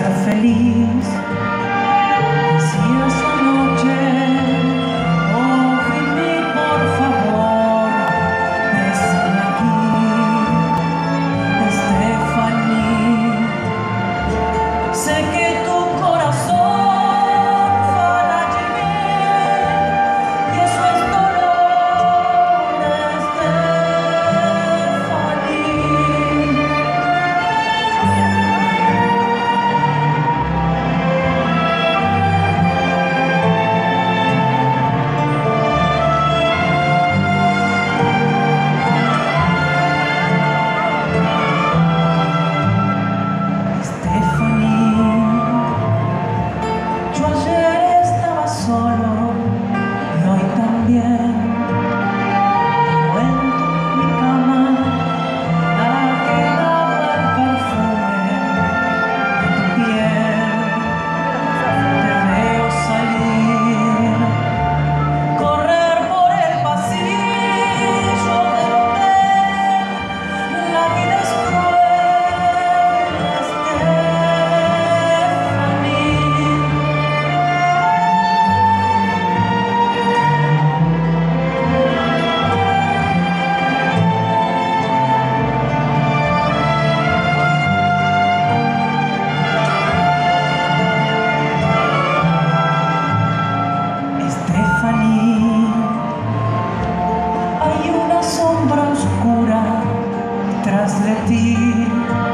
ser feliz. Decías anoche, oh Vini, por favor, déjame aquí, Stephanie. Sé que tu corazón fala de mí, y eso es dolor, Stephanie. Hay una sombra oscura tras de ti.